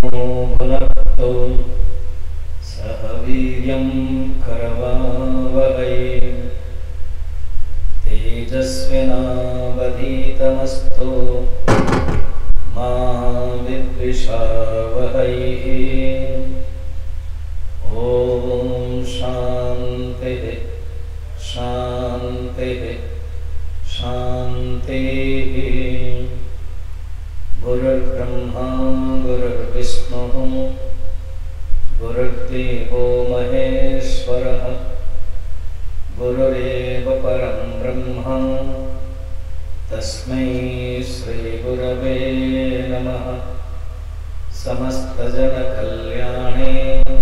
भुनक्तु सह वीर्यं करवावहै तेजस्विनावधीतमस्तु मा विद्विषावहै। ओम शांति शांति शांति। गुरुर्ब्रह्मा गुरुर्विष्णुः गुरुर्देवो महेश्वरः गुरुरेव परं ब्रह्म तस्मै श्री गुरवे नमः। समस्तजनकल्याणे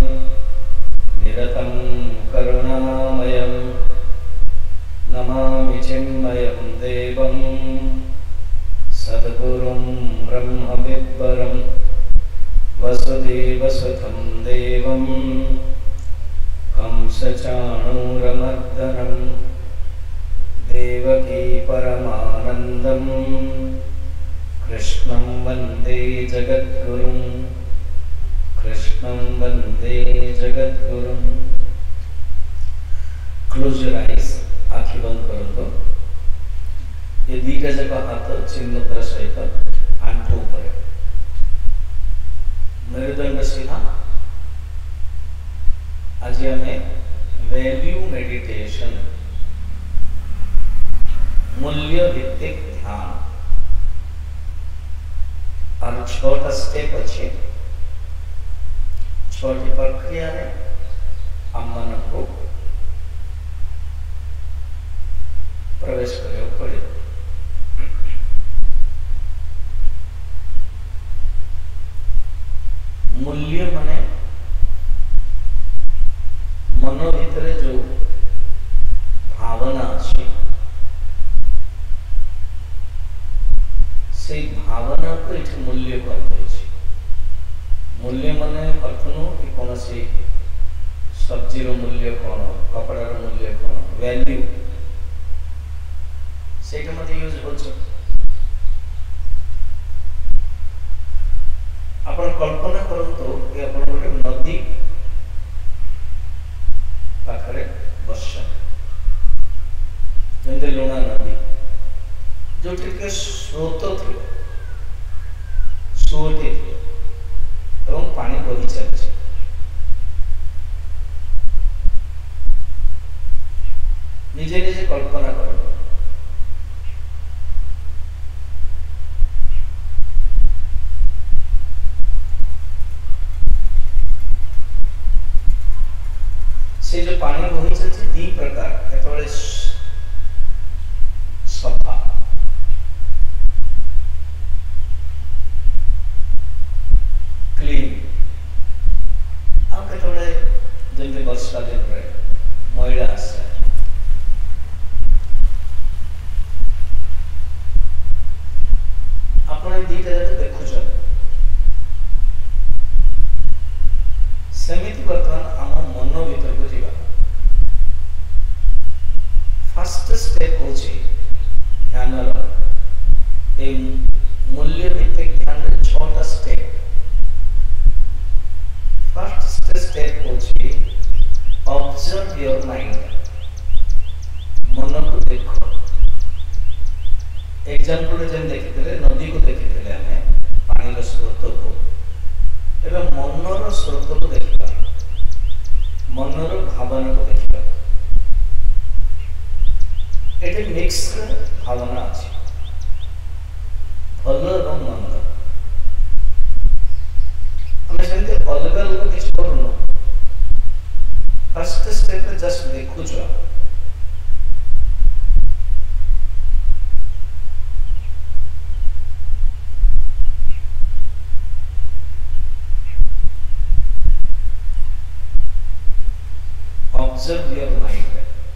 निरतं करुणामयं नमामि चिन्मयं देवं सद्गुरुं ब्रह्मविद्वरं वसुदेवसुतं देवं कंसचाणूरमर्दनं देवकी परमानन्दं कृष्णं वन्दे जगद्गुरुं कृष्णं वन्दे जगद्गुरुं। क्लोज योर आईज, आँखि बंद करंतु। ये दीटा जाक हाथ चिन्मुद्रा सहित आंठू ऊपर, मेरुदंड सीधा। आज आमे वैल्यू मेडिटेशन, मूल्य भित्तिक ध्यान और छोटा स्टेप अच्छे छोटी प्रक्रिया ने अम्मन को प्रवेश करने पड़े। मूल्य माने मन भीतर जो भावना अच्छी से भावना को इठ मूल्य कर दे। मूल्य माने अर्थ नु कि कौन सी सब्जी रो मूल्य कौन, कपड़ा रो मूल्य कौन, वैल्यू सेटा मते यूज होछ। आपण कल्पना करंतु कि आपण गोटे नदी पाखरे बसछन, जेंते लुणा नदी जो के स्रोत थी सुअते थी एवं पानी बही चलছে। निजे निजे कल्पना करो, से जो पानी बही चलছে दी प्रकार केतବେଳେ सफा क्लीन आ केतବେଳେ जेंते वर्षा दिन रे मैला आसे। आपण दीटा जक देखुछ सेमिति वर्तमान आम मन भीतर को जीवा। फर्स्ट स्टेप होची ध्यान रो ए मूल्य भित्तिक ध्यान रे छोटा स्टेप। फर्स्ट स्टेप होची ऑब्जर्व योर माइंड, मन को देखो। एग्जांपल जेन देखितले नदी को देखितले हमें पानी रो स्रोत को, एवं मनर स्रोत को देखिबा, मनर भावना को देखिबा। एटे मिक्स भावना अछि, भल एवं मंद। हमें सेंते अलग अलग किछ करूनो। फर्स्ट स्टेप रे जस्ट देखु छ, observe your mind.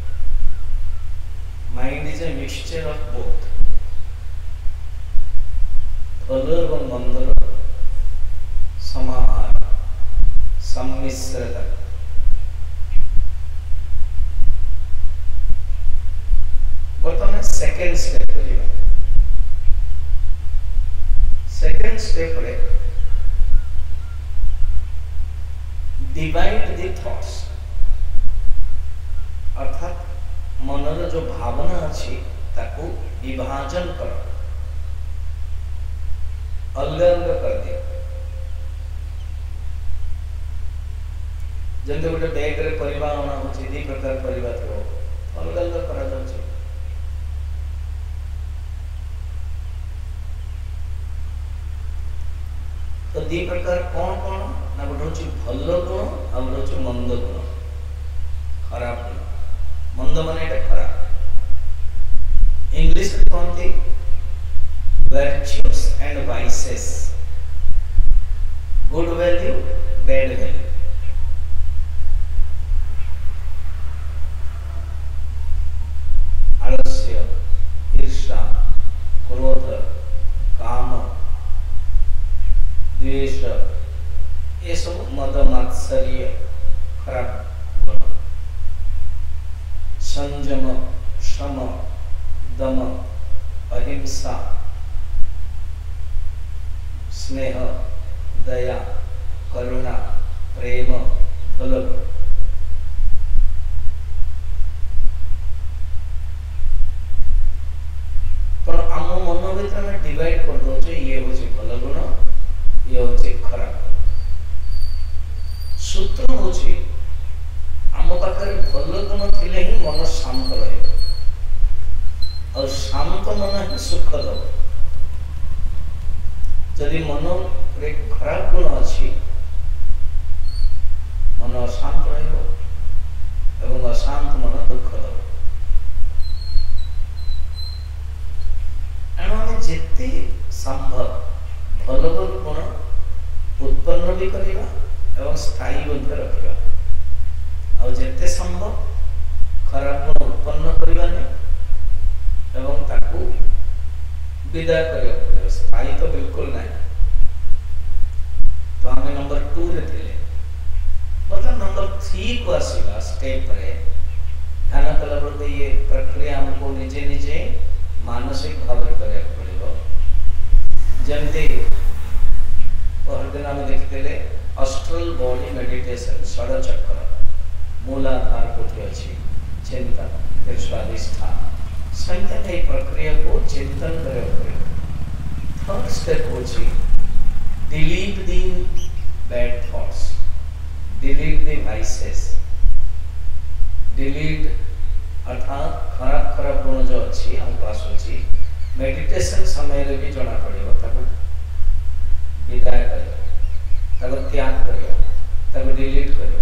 Mind is a mixture of both. भल एवं मंदर समाहार, सम्मिश्रता। बर्तमान सेकेंड स्टेप को जीवा। सेकेंड स्टेप रे डिवाइड द थॉट्स अर्थात मनर जो भावना अच्छी ताको विभाजन कर अलग अलग कर दिया जंते गोटे बैग रे परिबा अना होची दी प्रकार परिबा थो अलग अलग करा जाउची तो दी प्रकार कौन कौन ना गोटे होची भलो गुण आ गोटे होची मंद गुण खराब गुण मंद माने एटा खराब इंग्लिश रे कहते virtues and vices good value bad value आलस्य ईर्ष्या क्रोध काम द्वेष ये सब मद मात्सर्य खराब गुण संयम शम दम अहिंसा स्नेह दया करुणा प्रेम भल पर आम मन भीतर में डिवाइड कर दो ये हूँ भल गुण ये हूँ खराब सूत्र हूँ आम पाखे भल गुण थिले ही मन शांत रहे और शांत मन ही सुख दब जदि मन रे खराब गुण अच्छी मन अशांत रहिबो अशांत मन दुख दब एणु जेते संभव भल भल गुण उत्पन्न भी करिबा एवं स्थायी बंधे रखिबा और जेते संभव खराब गुण उत्पन्न करिबा नै एवं ताकू विदाय करिबा स्थायी तो बिल्कुल नहीं तो हमें नंबर 2 रे थिले मतलब नंबर 3 को आसीबा स्टेप रे ध्यान कला बते ये प्रक्रिया हमको निजे निजे मानसिक भाव रे करे पड़िबो जमते और दिन हम देखतेले अस्ट्रल बॉडी मेडिटेशन षड चक्र मूलाधार कोठी अछि चिंतन फिर स्वाधिष्ठान संयम एक प्रक्रिया को चिंतन करे पड़े थर्ड स्टेप होची delete the bad thoughts delete the vices delete अर्थात खराब खराब गुण जो अच्छी हम पास होची मेडिटेशन समय रे भी जणा पड़िबो ताको विदाय करियो ताको त्याग करियो ताको डिलीट करियो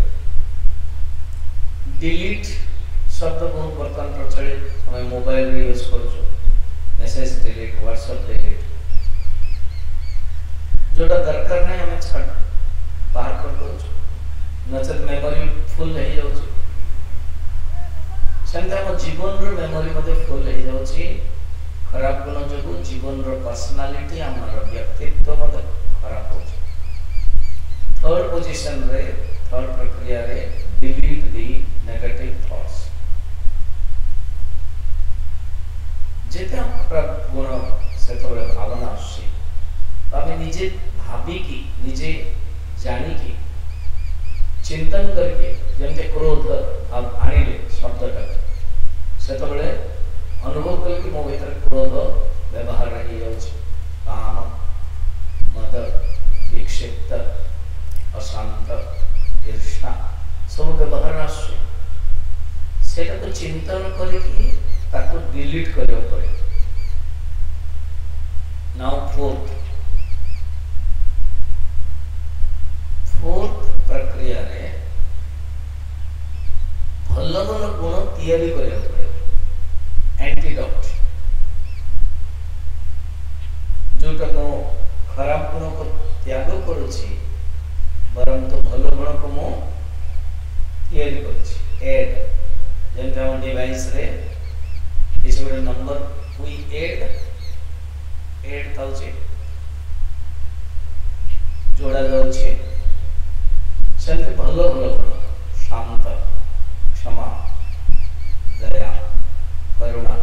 डिलीट शब्द बहुत बर्तन प्रचलित हमें मोबाइल रे यूज करू मैसेज डिलीट व्हाट्सएप डिलीट जोटा दरकार नहीं हमें छाड़ बाहर कर दो नचत मेमोरी फुल नहीं जाउची संगे हम जीवन रो मेमोरी मध्ये फुल नहीं जाउची खराब गुण जो जीवन रो पर्सनालिटी हमर व्यक्तित्व मध्ये खराब होची थर्ड पोजीशन रे थर्ड प्रक्रिया रे डिलीट द नेगेटिव थॉट्स जेते हम खराब गुण से थोड़े भावना आसी आमे निजे भाबी की निजे जानी की चिंतन करके जमते क्रोध अब आनिले शब्दटा से तो बड़े अनुभव करके मो भीतर क्रोध व्यवहार रही जाउछ काम मद विक्षिप्त अशांत ईर्ष्या सब व्यवहार आसु सेटा को चिंतन करके ताको डिलीट करियो पड़े नाउ फोर्थ प्रक्रिया रे भल भल गुण तैयारी करियो पड़े एंटीडोट जोटा मो खराब गुण को त्याग करूची बरम तो भल गुण को मो तैयारी करूची ऐड जेंते हम डिवाइस रे किसी गोटे नंबर वी ऐड थाउची जोड़ा जाउची सेंते भल भल गुण शांत क्षमा दया करुणा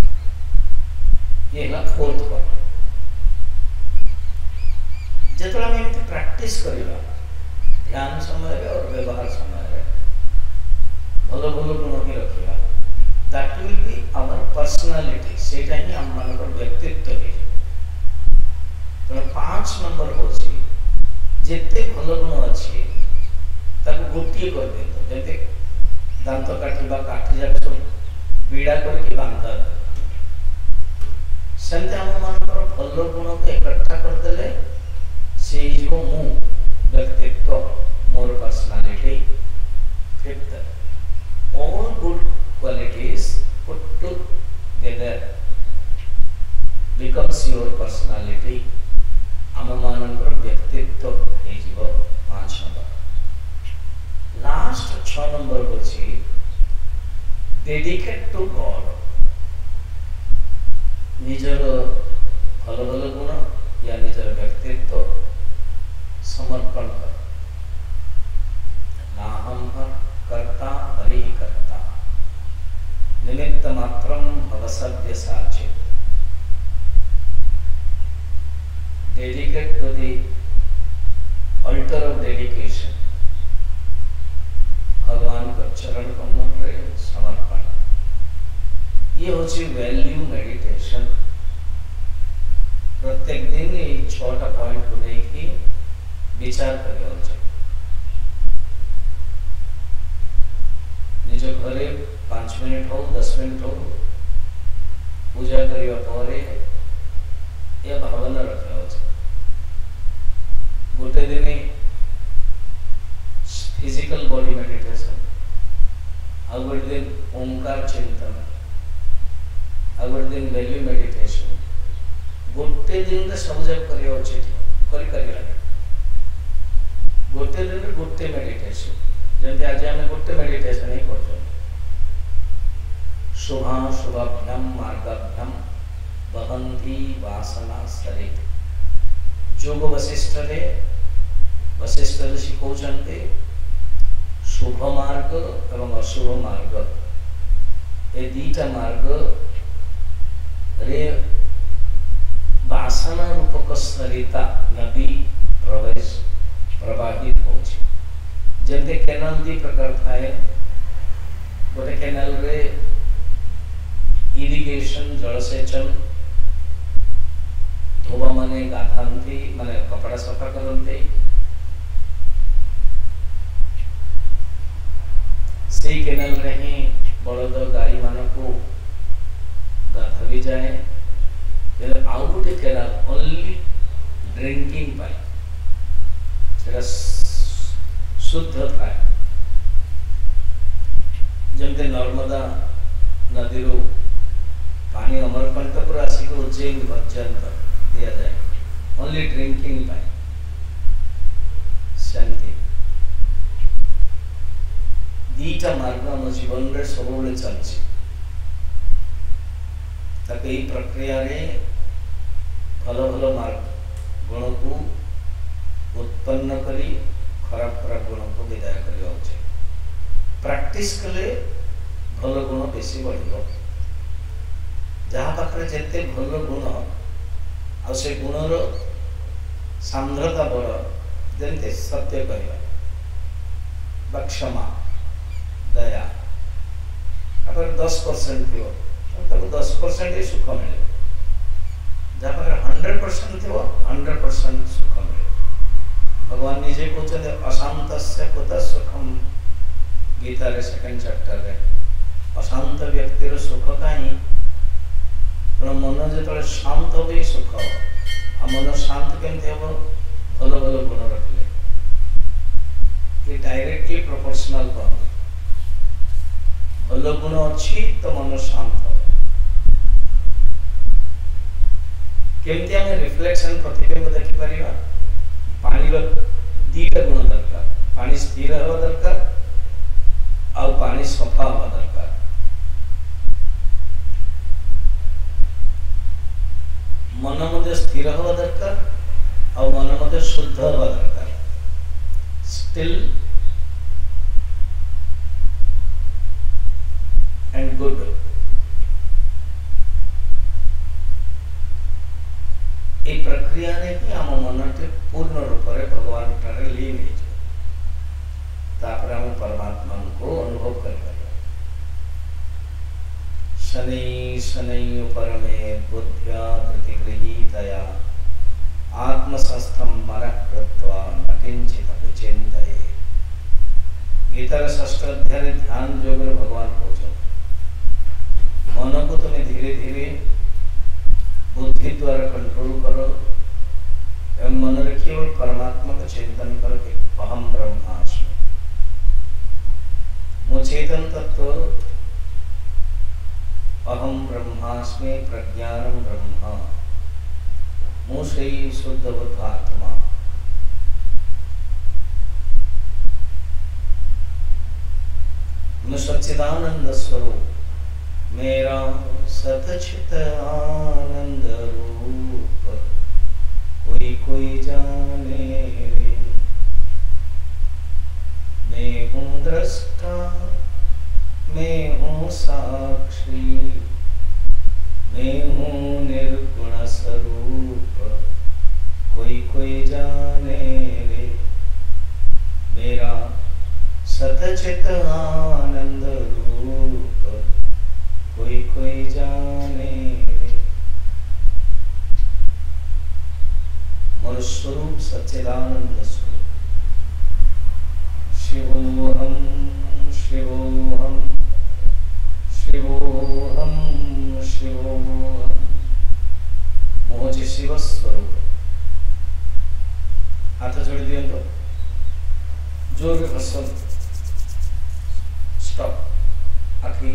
ये है फोर्थ पॉइंट जेतला हम एमती प्रैक्टिस करिबा ध्यान समय और व्यवहार समय भल भल गुण ही रखा that will be our personality सेटा ही आम मान व्यक्तित्व है तेना 5 नंबर होची जेते भल गुण अच्छी ताको गोटे कर दिंतो जैसे दांत काटिबा काठी जाक सब बीड़ा करके बांधा सेमते आम मानकर भल गुण को इकट्ठा करदेले से जो मु व्यक्तित्व मोर personality fifth all good qualities put together becomes your personality आम मानकर व्यक्तित्व हे जीव 5 नंबर लास्ट 6 नंबर होची डेडिकेट टू गॉड निजर भल भल गुण या निजर व्यक्तित्व समर्पण कर नाहम कर्ता हरि कर्ता निमित्त मात्रम भवसव्य साचित dedicate to the altar of dedication भगवान को चरण कमल रे समर्पण ये होची वैल्यू मेडिटेशन प्रत्येक दिन ये 6टा पॉइंट को लेके विचार करियो छै निज घरे 5 मिनट हो 10 मिनट हो पूजा करिया परे ये भावना रखा हो गोटे दिन फिजिकल बॉडी मेडिटेशन आ गोटे दिन ओंकार चिंतन आ गोटे दिन वैल्यू मेडिटेशन गोटे दिन रे सब जग करियो अछि करि करिया गोटे दिन गोटे मेडिटेशन जंते आज हम गोटे मेडिटेशन ही करछो शुभा शुभाभ्याम मार्गाभ्याम बहंती वासना सरित जोग वशिष्ठ रे शिखौचंते शुभ मार्ग एवं अशुभ मार्ग ए दीटा मार्ग रे वासना रूपक सरिता नदी प्रवेश प्रवाहित होची जमते केनाल दी प्रकार थाए गोटे केनाल रे इरिगेशन जलसेचन धोबा माने गाधांती माने कपड़ा सफा करते से केनाल रे ही बलद गाड़ी मान को गाधा भी जाए आउ गोटे केनाल ओनली ड्रिंकिंग पाए शुद्ध थाए जमते नर्मदा नदी रू पानी अमरकंटक आसिक उज्जैन पर्यंत दिया जाए ओनली ड्रिंकिंग पाए शांति दीटा मार्ग आम जीवन रे सब चलछि ताके ई प्रक्रिया रे भल भल मार्ग गुण को उत्पन्न करी खराब खराब गुण को विदाय करिया उचित प्रैक्टिस कले भल गुण बेसी बढ़िबो जहाँ पाखरे जेते भल गुण आ से गुणर सांद्रता बड़ जमते सत्य कहवा क्षमा दया अगर 10% थी 10% ही सुख मिले जहाँ पाखरे 100% थी 100% सुख मिले भगवान निजे कहते अशांतस्य कुतः सुखम गीता रे 2nd चैप्टर रे अशांत व्यक्तिर सुख काई मन जो शांत हो सुख आ मन शांत केमती हम भल भल गुण रखले ये डायरेक्टली प्रोपोर्शनल कहते भल गुण अच्छी तो मन शांत हो केमती आम रिफ्लेक्शन प्रतिबिंब देखि परिबा पानी रो दीटा गुण दरकार पानी स्थिर हवा दरकार आ पानी सफा हवा दरकार मन मध्य स्थिर हवा दरकार और मन मध्य शुद्ध हवा दरकार स्टिल एंड गुड ए प्रक्रिया रे कि आम मन के पूर्ण रूप रे भगवान ठारे लीन हे शनैः परमे बुद्ध्या धृतिगृहीतया आत्मसंस्थं मनः कृत्वा न किंचिदपि चिन्तयेत्। गीतार 6ठ अध्याय ध्यान योगरे भगवान कहते मन को तुम्हें धीरे धीरे बुद्धि द्वारा कंट्रोल करो एवं मन रे केवल परमात्मा का चिंतन करो कि अहम ब्रह्मास्मि, मो चेतन तत्व अहम ब्रह्मास्मि, प्रज्ञानम ब्रह्मा, मो से शुद्ध बुद्ध आत्मा। मैं सच्चिदानंद स्वरूप, मेरा सतचित आनंद रूप कोई कोई जाने रे। मैं हूँ दृष्टा, मैं हूँ साक्षी, मैं हूँ निर्गुण स्वरूप कोई कोई जाने रे। मेरा सतचित आनंद रूप कोई कोई जाने रे। मोर स्वरूप सच्चिदानंद स्वरूप। शिवोहम शिवोहम शिवोहम शिवोहम, मोह शिव स्वरूप। हाथ जोड़ दियो तो जोर हसन स्टॉप। आखिरी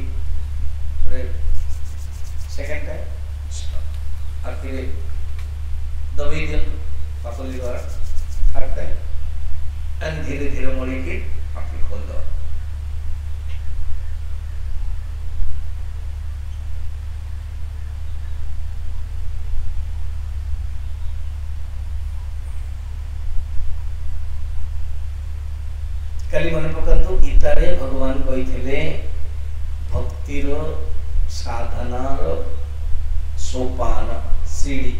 सेकेंड टाइम स्टॉप। आखिरी दबाई दियो पापली द्वारा थर्ड टाइम एंड धीरे धीरे मोड़ी की आखिरी खोल दो। काली मन पकांतु गीतारे भगवान कही भक्तिर साधनार सोपान सीढ़ी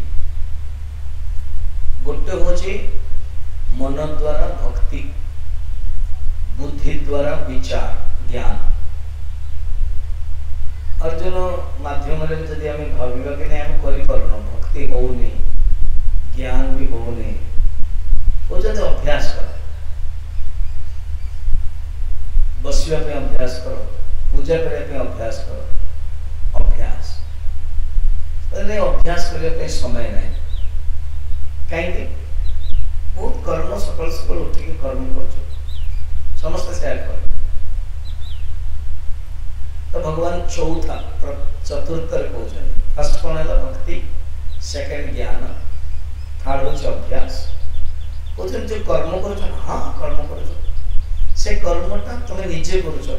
गोटे होचे मन द्वारा भक्ति, बुद्धि द्वारा विचार ज्ञान। अर्जुन माध्यम जदि आम भाविबा कि नहीं आम करिपारन, भक्ति होउनी, ज्ञान भी होउनी, वो जदि अभ्यास कर, बसिया पे अभ्यास करो, पूजा करने पे अभ्यास करो, अभ्यास अभ्यास करने पे समय नहीं। कहीं बहुत कर्म सकाल सकाल उठिक कर्म कर समस्त शेयर कर। तो भगवान चौथा चतुर्थ कहते फर्स्ट कौन है भक्ति, सेकेंड ज्ञान, थर्ड हूँ अभ्यास। कहते जो कर्म कर, हाँ कर्म कर, से कर्मटा तुम्हें निजे करुच,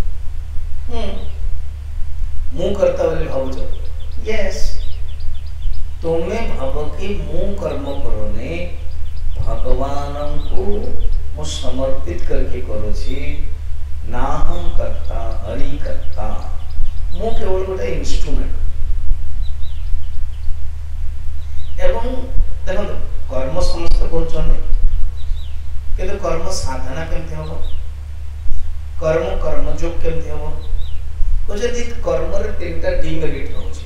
मु करता बोले भावुच। यस, तुम्हें भाव कि मु कर्म करोने भगवान को मु समर्पित करके करुछि, ना हम करता हरि करता, मु केवल गोटे इंस्ट्रूमेंट। एवं देखो कर्म समस्त कर, कर्म साधना केमती हम, कर्म कर्मयोग केमती हम। तो जदि कर्म रे तीनटा डिमेरिट रोचे,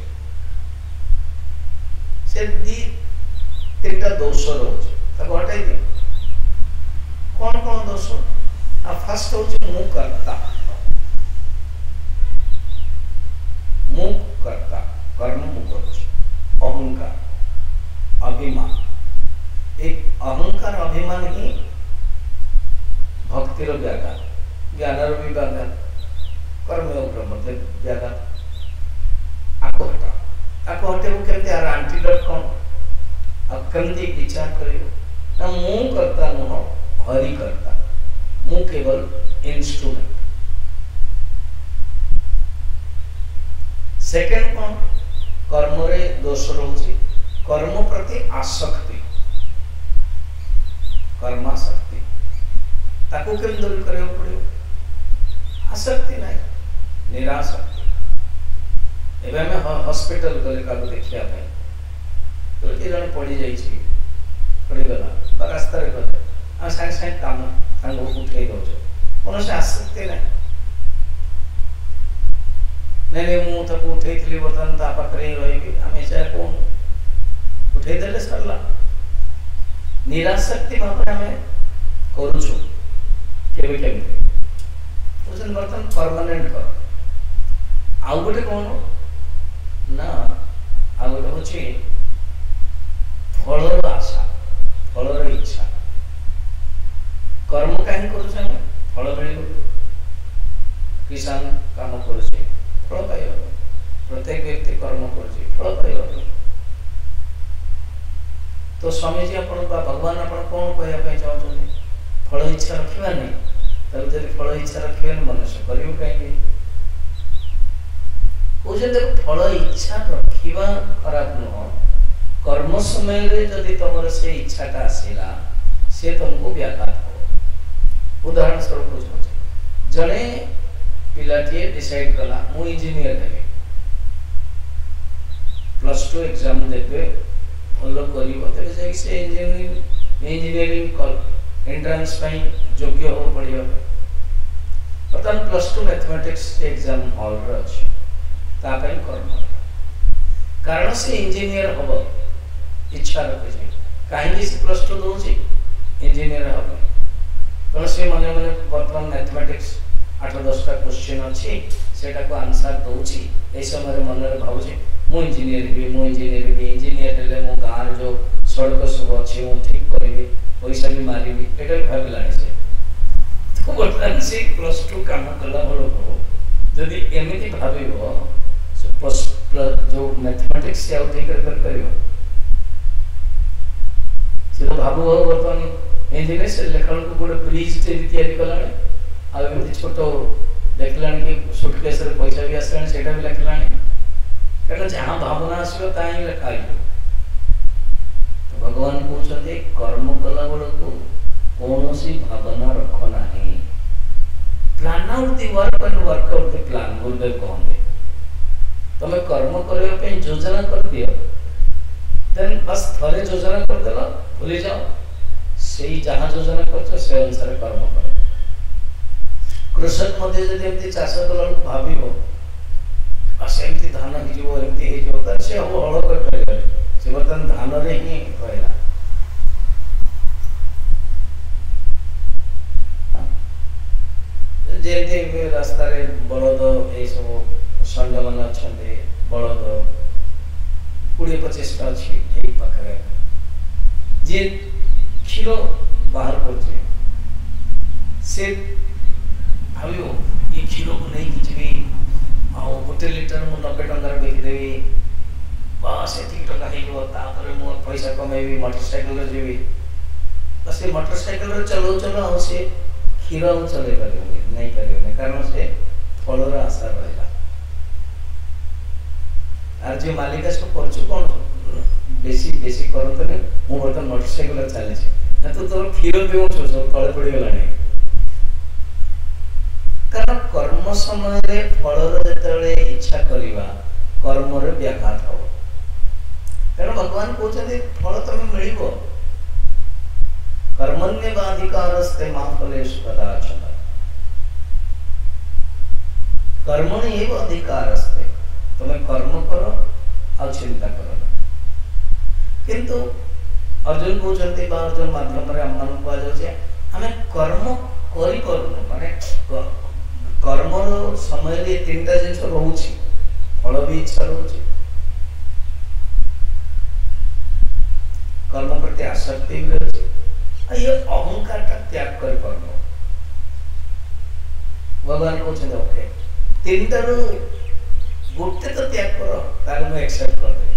से तीनटा दोष रोचे, ताको हटाई दे। कौन कौन दोष? फर्स्ट होचे मु करता, मु करता, कर्म मु करूछि। अहंकार, अभिमान, एक अहंकार अभिमान ही भक्तिर व्याघात, ज्ञानर भी व्याघात, कर्मयोग मध्य व्याघात। आपको हटा, आपको हटे वो केमती आर एंटीडोट कौन? अब केमती विचार करियो ना, मु करता नुह हरि करता, मु केवल इंस्ट्रूमेंट। सेकेंड कौन? कर्म रे दोष रोचे, कर्म प्रति आसक्ति, कर्मासक्ति। ताको केम दूर करियो पड़ियो? आसक्ति नहीं, निरासक्ति। एबे में हॉस्पिटल गले का देखिया भाई, तो कि जण पड़ी जाई छी, पड़ी गला रास्ता रे गले आ संग संग काम संग उठे दो, कोनो से आसक्ति नहीं। नहीं नहीं मुझे उठे बर्तमान ता पाखे ही रही आम से कौन उठेदे सरला निराशक्ति भाव आम करुचु बर्तमान परमानेंट कर आउ गोटे कौन ना आ गोटे हूँ फलर आशा फलर इच्छा कर्म कहीं कर फल मिल किसान काम कर फल पाइब प्रत्येक व्यक्ति कर्म कर फल पाइब तो स्वामी जी आपण भगवान आपण कौन कहना चाहते फल इच्छा रखा नहीं जब फल इच्छा रखे मनुष्य कर कहीं फल इच्छा रखा खराब नुह कर्म समय जदि तुम से इच्छाटा आसला सी तुमको व्याघात हो उदाहरण स्वरूप जड़े पिलाटे डिसाइड कला मु इंजीनियर हेबी +2 एग्जाम देबे भल कर इंजीनियरिंग एंट्रांस योग्य हो पड़े बर्तमान +2 मैथमेटिक्स एग्जाम हॉल अच्छी कर्म कारण से इंजीनियर हम इच्छा रखे कहीं +2 दौर इंजीनियर हम तेणु सी मन मन बर्तमान मैथमेटिक्स 8-10टा क्वेश्चन अच्छी से आंसर दूसरी यही समय मन में भावुँ मु इंजीनियर हेले मो गाँव जो सड़क सब अच्छी मुझे ठीक करी पैसा भी मारि ये भी भाविला से तो बर्तमान से +2 कम कला बेलू जदि एमती भाव जो मैथमेटिक्स से आउ ठीक कर तो भाव बर्तमान इंजीनियर से लेखा को गोटे ब्रिज तैयारी कला आमती छोट देखला कि सुटकेस पैसा भी आसला से भी लिखला क्या जहाँ भावना आसो ता ही लिखा तो भगवान कहते कर्म कला बेलू कौन सी भावना रख ना plan out the work and work out the plan Gurudev कहते तुम कर्म करने योजना कर दियो देन बस थरे योजना करदेल भूली जाओ से जहाँ योजना कर से अनुसार कर्म कर कृषक जब चाष कला भाव सेमती धान हो सी हम हल कर बर्तमान धान ही रहा जमी रास्ता बलद ये सब षंड मान अच्छा बलद 20-25टा अच्छी पाखे जी क्षीर बाहर कर भाव ये क्षीर को नहीं जी गोटे लिटर मु 90 टंकार बिकिदेवी बस ये टका हो पैसा कमेबी मोटरसाइकिल जी बस ये मोटरसाइकिल चलो चलो आ सी क्षीर चल पारे कारण से फलर आशा रहा आर जो मालिक सब कर कौन बेसी बेसी करते मुझे बर्तमान मोटरसाइकिल चली तो तोर क्षीर भी सब तले पड़गला कारण कर्म समय फलर जो इच्छा करवा कर्म व्याघात हम कारण भगवान कहते फल तुम मिल कर्मण्यवाधिकारस्ते मां फलेषु कदाचन कर्मणि एव अधिकारस्ते तुम कर्म कर आ चिंता कर किंतु अर्जुन कहते अर्जुन माध्यम आम कहुचे आम कर्म करूँ माने कर्म समय 3टा जिन रोचे फल भी इच्छा रोचे कर्म प्रति आसक्ति भी रोचे ये अहंकार त्याग कर कर्म भगवान कहते ओके 3टारू गोटे तो त्याग कर मुझे एक्सेप्ट कर दे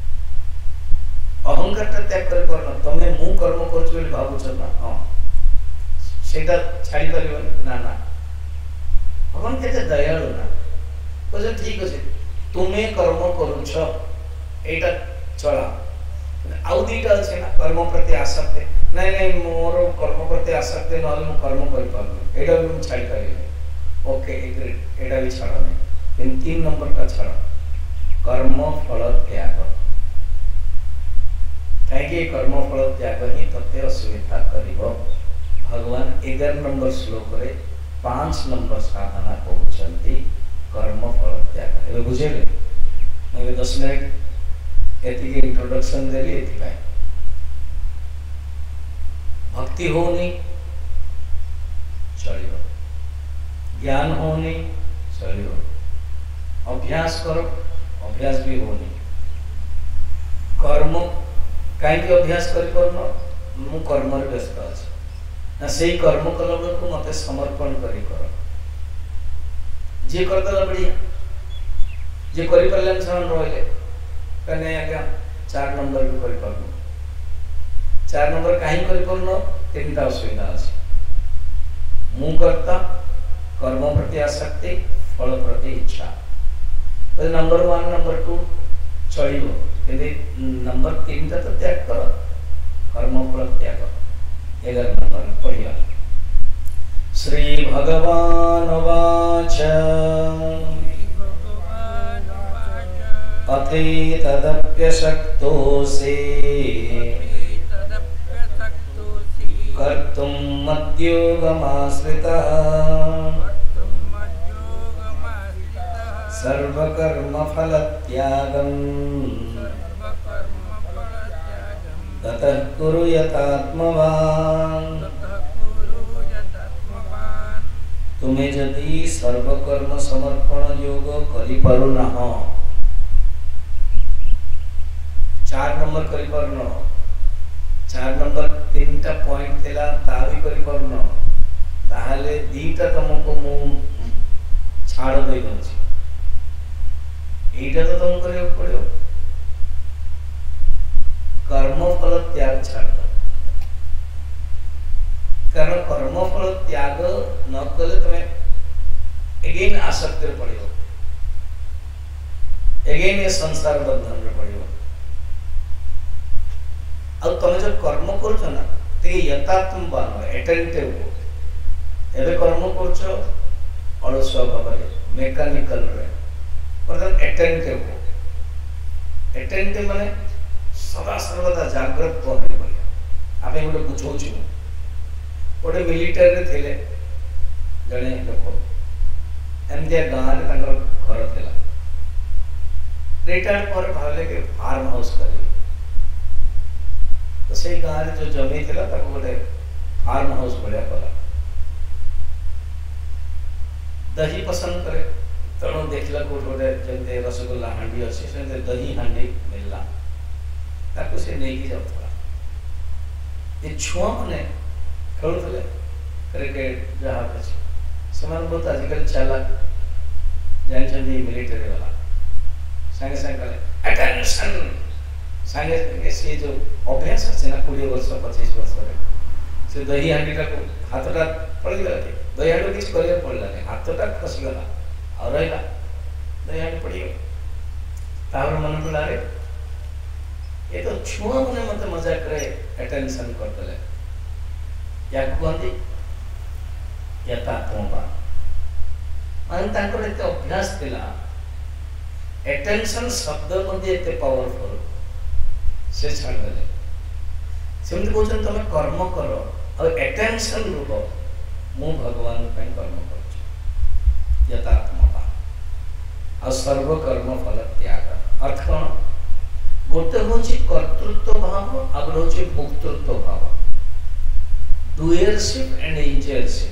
अहंकार त्याग कर तुम मु कर्म कर भावुच ना हाँ से छाड़ी पार ना ना भगवान के दयालु ना कहे ठीक अच्छे तुम्हें कर्म करुच यहाँ चला आउ 2टा अच्छे ना कर्म प्रति आसक्ति नहीं नहीं मोर कर्म प्रति आसक्ति ना कर्म कर यहाँ भी मुझे छाड़ी पार ओके एग्रीड यहाँ भी छाड़ नहीं 3 नंबर का छाड़ कर्म फल त्याग कहीं कर्म फल त्याग ही तते असुविधा कर भगवान 11 नंबर श्लोक रे 5 नंबर साधना कहते कर्म फल त्याग ए बुझेले मैं 10 मिनट एति के इंट्रोडक्शन देली एति पाए भक्ति होनी चलियो ज्ञान होनी चलियो अभ्यास करो अभ्यास भी होनी कर्म कहीं अभ्यास कर मु कर्म व्यस्त अच्छे ना से कर्म कला बेलू मत समर्पण कर जी करदेला बढ़िया जी कर रही कहीं आज्ञा 4 नंबर भी कर 4 नंबर कहीं कर 3टा असुविधा अच्छे मु करता कर्म प्रति आसक्ति फल प्रति इच्छा तो नंबर 1 नंबर 2 चलो यदि नंबर 3 टा तो त्याग कर कर्म फल त्याग 11 नंबर पढ़िया श्री भगवान वाच अथि तदप्यशक्तोऽसि कर्तुं मद्योगमाश्रितः सर्वकर्मफलत्यागं ततः कुरु यथात्मवान् तुम्हें यदि सर्वकर्म समर्पण योग करि पारुना 4 नंबर करि पारुना 4 नंबर 3टा पॉइंट थिला ता भी करि पारुना ताहाले 2टा तुमको मु छाड़ दे दउछि एटा तो तुम करे पड़ो कर्म फल त्याग छाड़ दो कारण कर्म फल त्याग न कले तुम्हें अगेन आसक्त पड़ो अगेन ये संसार बंधन में पड़ो अब तुम जो कर्म कर ना ते यथात्मवान एटेंटिव हो एबे कर्म कर अलसुआ भाव मेकानिकल रे मतलब एटेंटिव हो एटेंटिव माने सदा सर्वदा जागृत कहले पड़िया आपे गोटे बुझौछु गोटे मिलिटरी रे थिले जने लोक एमतिया गाँव रे घर थिला रिटायर्ड पर भावले के फार्म हाउस करी तो से गाँव रे जो जमी थिला ताको गोटे फार्म हाउस बढ़िया कला दही पसंद करे तेणु देखला गोटे जमते रसगोल्ला हांडी अच्छी से दही हांडी मिलला ताको से नहीं की जाउथला ये छुआ माने खेलुले क्रिकेट जहाँ कुछ समान बहुत आजकल चालाक जानछन्दी मिलिटरी वाला संगे संगे कले अटेंशन संगे संगे से जो अभ्यास আছে ना 20 वर्ष 25 वर्ष रे से दही हांडीटा को हाथटा पड़ी गला के दही हांडी किछ करे पड़ला के हाथटा खसी गला और रहिला दही हांडी पड़ी गला तावर मन को लारे ये तो छुआ मने मत मजा करे अटेंशन कर देले या कहते यथात्मवान मान तांकर एते अभ्यास थिला अटेंशन शब्द मध्ये एते पावरफुल से छाड़ देले सेमति कहछन तमे कर्म करो और अटेंशन रूप मु भगवान पे कर्म करछ यथात्मवान और सर्व कर्म फल त्याग अर्थ कोन गोटे होछि कर्तृत्व भाव और होछि भोक्तृत्व भाव डुअरशिप एंड एंजॉयरशिप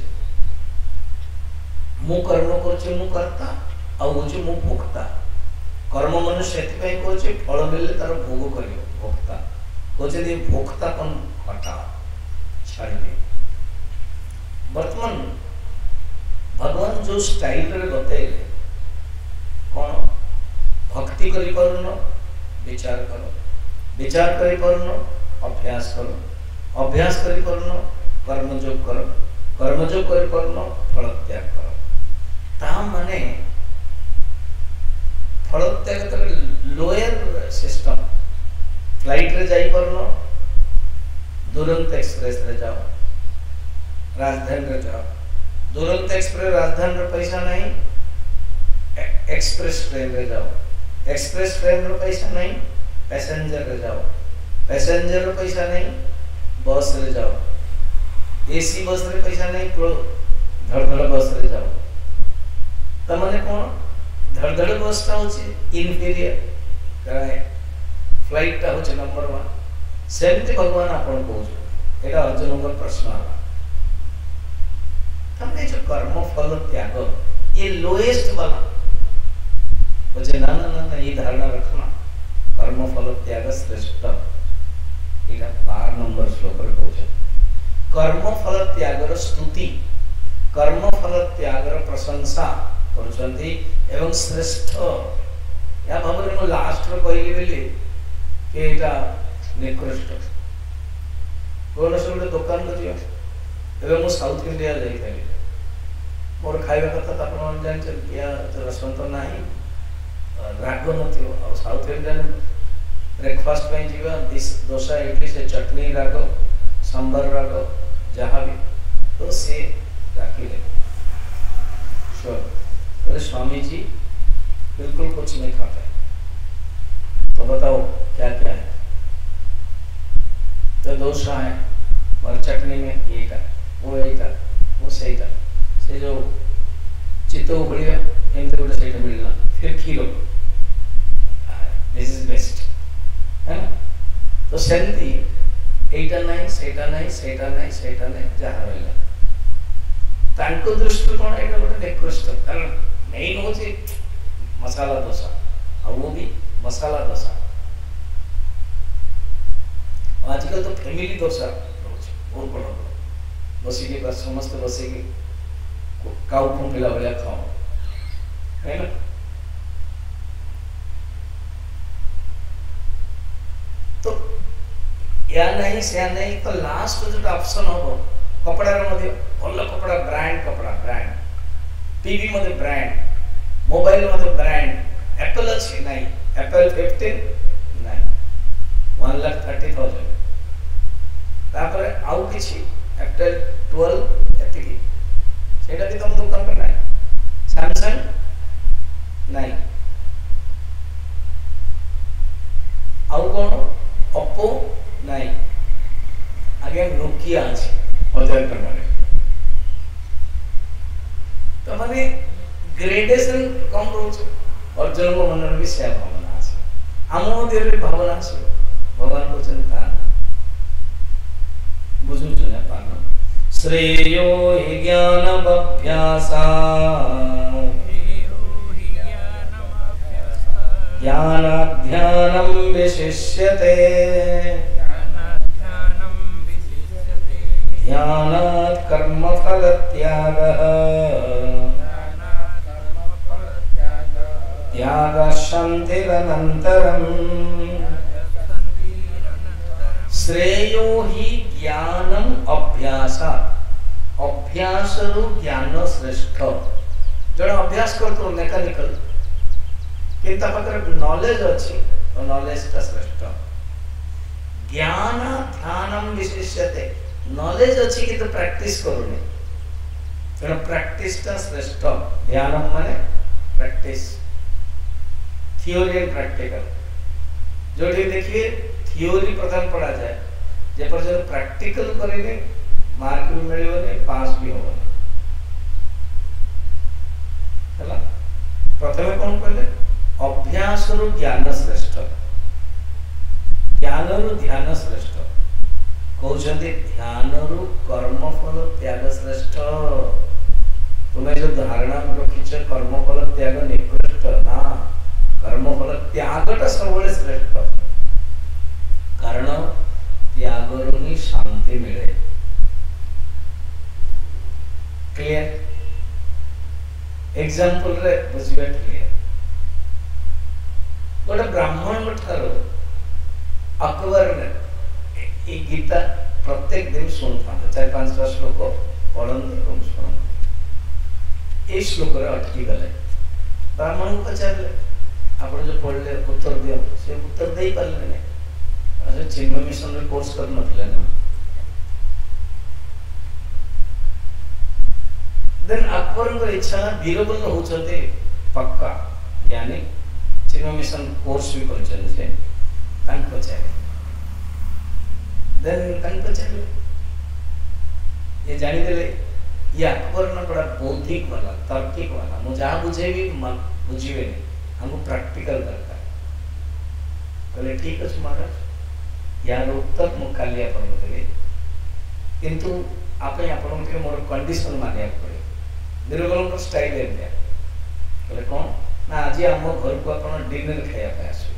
मु कर्म करछे मु करता आ होचे मु भोक्ता कर्म मनुष्य एति पई करछे फल मिलले तार भोग करियो भोक्ता होचे दे भोक्तापन हटा छाड़ी दे वर्तमान भगवान जो स्टाइल रे बतेले कोन भक्ति करि परनो विचार करो विचार करि परनो अभ्यास करो अभ्यास करि परनो कर्मयोग करो कर्मयोग करि परनो फल त्याग करो ता माने फल त्याग तर लोअर सिस्टम फ्लाइट रे जाई परनो दुरंत एक्सप्रेस रे जाओ राजधानी रे जाओ दुरंत एक्सप्रेस राजधानी रे पैसा नहीं एक्सप्रेस ट्रेन रे जाओ एक्सप्रेस ट्रेन रे पैसा नहीं पैसेंजर रे जाओ पैसेंजर रे पैसा नहीं बस रे जाओ एसी बस रे पैसा नहीं धड़ धड़ बस रे जाओ तो मैंने कौन धड़धड़ बसटा होची इनफीरियर फ्लाइट टा होची नंबर 1 सेमती भगवान आपण कहू एटा अर्जुन को प्रश्न आला तमने जो कर्म फल त्याग ये लोएस्ट वाला बोले ना ना ना ये धारणा रखना कर्म फल त्याग श्रेष्ठ एटा 12 नंबर श्लोक रे कहू कर्म फल त्यागर स्तुति कर्म फल त्यागर प्रशंसा करछंती एवं श्रेष्ठ या भाबरे मो लास्ट रो कहली बेली कि एटा निकृष्ट कोन से गोटे दुकान को जियो एवं मो साउथ इंडिया जाई थाली मोर खाଇବା କଥା ତ ଆପଣ ଜାଣିଛନ୍ତି क्या रसम तो नाही राग नथियो और साउथ इंडियन ब्रेकफास्ट पे जीवा डोसा इडली से चटनी राग सांबर राग जहाँ भी तो से राखिले बोले स्वामी जी बिल्कुल कुछ नहीं खाते तो बताओ क्या क्या है तो डोसा है और चटनी में ये का वो सही था से जो चित्तो बढ़िया एमते गोटे सही मिलना फिर खीरो दिस इज बेस्ट है ना तो सेमती एटा नहीं सेटा नहीं सेटा नहीं सेटा नहीं जहाँ रहा तांको दृष्टि कोण एटा गोटे निकृष्ट कारण मेन होची मसाला डोसा और वो भी मसाला डोसा आजकल तो फैमिली डोसा बहुत बड़ा बसी के पास समस्त बसी के काउ खुंपिला वाला खाओ है ना तो या नहीं से नहीं तो लास्ट जो ऑप्शन हो कपड़ा रे मध्ये भल कपड़ा ब्रांड टीवी मध्ये ब्रांड मोबाइल मध्ये ब्रांड एप्पल अछि नहीं एप्पल 15 नहीं 1,30,000 तापर आउ किछि एप्पल 12 एतिकी सेटा भी तुम दुकान पर नहीं सैमसंग नहीं आउ कौन ओप्पो नहीं आगे नोकिया अछि 1000 टका तो माने ग्रेडेशन कम रोच और जन्म मन भी से भावना अछि आमो देर भावना अछि भगवान को चिंता बुझु जने पानो श्रेयो हि ज्ञानमभ्यासा ज्ञानाध्यानं विशिष्यते ध्यानात् कर्मफलत्यागः त्यागः शान्तिरनन्तरम् श्रेयो हि ज्ञानम अभ्यासा अभ्यास रु ज्ञान श्रेष्ठ जण अभ्यास करतो मेकानिकल किंता पाकर नॉलेज अछि तो नॉलेज का श्रेष्ठ ज्ञान ध्यानम विशिष्यते नॉलेज अछि कि तो प्रैक्टिस करूनी जण प्रैक्टिस का श्रेष्ठ ध्यानम माने प्रैक्टिस थ्योरी एंड प्रैक्टिकल जोड़ी देखिए थ्योरी प्रधान पढ़ा जाए जे पर जो प्रैक्टिकल करेंगे मार्क भी मिलेगा पास भी होगा हैला प्रथमे कोन कहले अभ्यास रु ज्ञान श्रेष्ठ ज्ञान रु ध्यान श्रेष्ठ कहउछन्ती ध्यान रु कर्म फल त्याग श्रेष्ठ तुम्हें जो धारणा रखिछ कर्म फल त्याग निकृष्ट ना कर्म फल त्यागटा सबले श्रेष्ठ कारण त्यागरु ही शांति मिले क्लियर एग्जांपल रे बुझिबे क्लियर गोटे ब्राह्मण ठारो अकबर ने ये गीता प्रत्येक दिन सुनता 4-5 श्लोक पढ़ते और सुनते ये श्लोक रे अटकी गले ब्राह्मण को पचारले आप जो पढ़ले उत्तर दियो से उत्तर दे पारले नहीं अच्छा चिन्मय मिशन रे कोर्स कर नथिले ना देन अकबर को इच्छा बीरबल होचते पक्का यानी चिन्मय मिशन कोर्स भी करछन से तांक पचारे देन तांक पचारे ये जानि देले ये अकबर ना बड़ा बौद्धिक वाला तार्किक वाला मुझे जहाँ बुझे भी बुझे हमको प्रैक्टिकल दरकार कहले ठीक अच्छे महाराज यार उत्तर मु काली आपन देबे किंतु आपे आपन के मोर कंडीशन मानिया पड़े बीरबल को स्टाइल है दिया कहले कौन ना आज हम घर को अपन डिनर खाया पे आसो